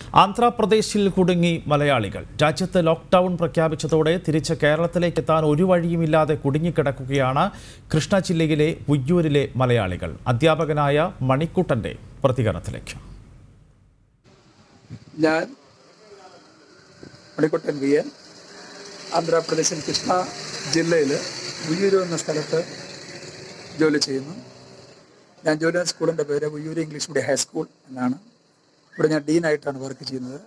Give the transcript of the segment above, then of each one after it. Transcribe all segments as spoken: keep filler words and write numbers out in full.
ആന്ധ്രാപ്രദേശിൽ കുടുങ്ങി മലയാളികൾ. രാജ്യത്ത് ലോക്ക്ഡൌൺ പ്രഖ്യാപിച്ചതോടെ തിരിച്ച് കേരളത്തിലേക്ക് എത്താൻ ഒരു വഴിയുമില്ലാതെ കുടുങ്ങിക്കിടക്കുകയാണ് കൃഷ്ണ ജില്ലയിലെ ഉയ്യൂരിലെ മലയാളികൾ. അധ്യാപകനായ മണിക്കുട്ടന്റെ പ്രതികരണത്തിലേക്ക്. ഞാൻ മണിക്കുട്ടൻ വി എൻ, ആന്ധ്രാപ്രദേശിൽ കൃഷ്ണ ജില്ലയിൽ ഉയ്യൂർ എന്ന സ്ഥലത്ത് ജോലി ചെയ്യുന്നു. ഞാൻ ജോലി ചെയ്യുന്ന സ്കൂളിൻ്റെ പേര് ഉയ്യൂർ ഇംഗ്ലീഷ് മീഡിയം ഹൈസ്കൂൾ എന്നാണ്. ഇവിടെ ഞാൻ ഡീനായിട്ടാണ് വർക്ക് ചെയ്യുന്നത്.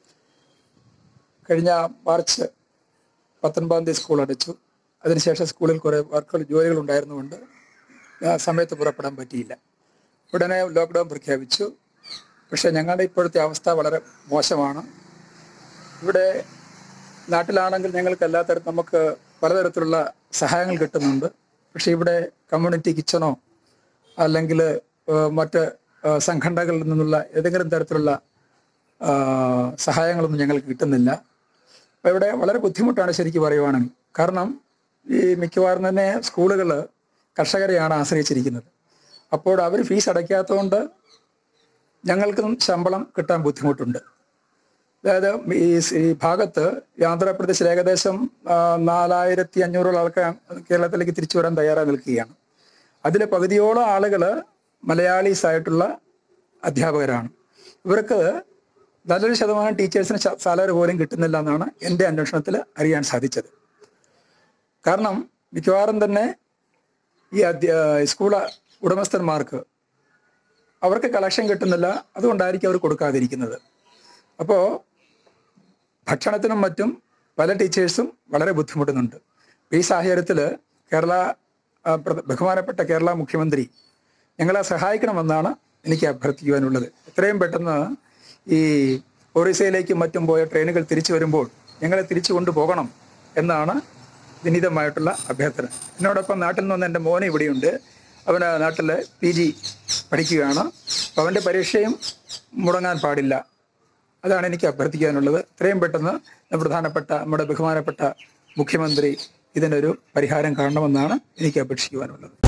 കഴിഞ്ഞ മാർച്ച് പത്തൊൻപതാം തീയതി സ്കൂൾ അടച്ചു. അതിനുശേഷം സ്കൂളിൽ കുറേ വർക്കുകൾ ജോലികൾ ഉണ്ടായിരുന്നുകൊണ്ട് സമയത്ത് പുറപ്പെടാൻ പറ്റിയില്ല. ഉടനെ ലോക്ക്ഡൗൺ പ്രഖ്യാപിച്ചു. പക്ഷേ ഞങ്ങളുടെ ഇപ്പോഴത്തെ അവസ്ഥ വളരെ മോശമാണ്. ഇവിടെ നാട്ടിലാണെങ്കിൽ ഞങ്ങൾക്ക് എല്ലാ തരത്തിലും നമുക്ക് പലതരത്തിലുള്ള സഹായങ്ങൾ കിട്ടുന്നുണ്ട്. പക്ഷേ ഇവിടെ കമ്മ്യൂണിറ്റി കിച്ചണോ അല്ലെങ്കിൽ മറ്റ് സംഘടനകളിൽ നിന്നുള്ള ഏതെങ്കിലും തരത്തിലുള്ള സഹായങ്ങളൊന്നും ഞങ്ങൾക്ക് കിട്ടുന്നില്ല. അപ്പോൾ ഇവിടെ വളരെ ബുദ്ധിമുട്ടാണ് ശരിക്കും പറയുവാണെങ്കിൽ. കാരണം ഈ മിക്കവാറും തന്നെ സ്കൂളുകൾ കർഷകരെയാണ് ആശ്രയിച്ചിരിക്കുന്നത്. അപ്പോൾ അവർ ഫീസ് അടയ്ക്കാത്തതുകൊണ്ട് ഞങ്ങൾക്കും ശമ്പളം കിട്ടാൻ ബുദ്ധിമുട്ടുണ്ട്. അതായത് ഈ ഈ ഭാഗത്ത് ആന്ധ്രാപ്രദേശിൽ ഏകദേശം നാലായിരത്തി അഞ്ഞൂറോളം ആൾക്കാർ കേരളത്തിലേക്ക് തിരിച്ചു വരാൻ തയ്യാറായി നിൽക്കുകയാണ്. അതിൽ പകുതിയോളം ആളുകൾ മലയാളീസ് ആയിട്ടുള്ള അധ്യാപകരാണ്. ഇവർക്ക് നല്ലൊരു ശതമാനം ടീച്ചേഴ്സിന് സാലറി പോലും കിട്ടുന്നില്ല എന്നാണ് എൻ്റെ അന്വേഷണത്തിൽ അറിയാൻ സാധിച്ചത്. കാരണം മിക്കവാറും തന്നെ ഈ അധ്യാ സ്കൂൾ ഉടമസ്ഥന്മാർക്ക് അവർക്ക് കളക്ഷൻ കിട്ടുന്നില്ല. അതുകൊണ്ടായിരിക്കും അവർ കൊടുക്കാതിരിക്കുന്നത്. അപ്പോൾ ഭക്ഷണത്തിനും മറ്റും പല ടീച്ചേഴ്സും വളരെ ബുദ്ധിമുട്ടുന്നുണ്ട്. ഈ സാഹചര്യത്തിൽ കേരള ബഹുമാനപ്പെട്ട കേരള മുഖ്യമന്ത്രി ഞങ്ങളെ സഹായിക്കണമെന്നാണ് എനിക്ക് അഭ്യർത്ഥിക്കുവാനുള്ളത്. എത്രയും പെട്ടെന്ന് ഈ ഒറീസയിലേക്കും മറ്റും പോയ ട്രെയിനുകൾ തിരിച്ചു വരുമ്പോൾ ഞങ്ങളെ തിരിച്ചു കൊണ്ടുപോകണം എന്നാണ് വിനീതമായിട്ടുള്ള അഭ്യർത്ഥന. എന്നോടൊപ്പം നാട്ടിൽ നിന്ന് വന്ന എൻ്റെ മോനെ ഇവിടെയുണ്ട്. അവന് നാട്ടിൽ പി ജി പഠിക്കുകയാണ്. അപ്പോൾ അവൻ്റെ പരീക്ഷയും മുടങ്ങാൻ പാടില്ല. അതാണ് എനിക്ക് അഭ്യർത്ഥിക്കാനുള്ളത്. എത്രയും പെട്ടെന്ന് പ്രധാനപ്പെട്ട നമ്മുടെ ബഹുമാനപ്പെട്ട മുഖ്യമന്ത്രി ഇതിനൊരു പരിഹാരം കാണണമെന്നാണ് എനിക്ക് അപേക്ഷിക്കുവാനുള്ളത്.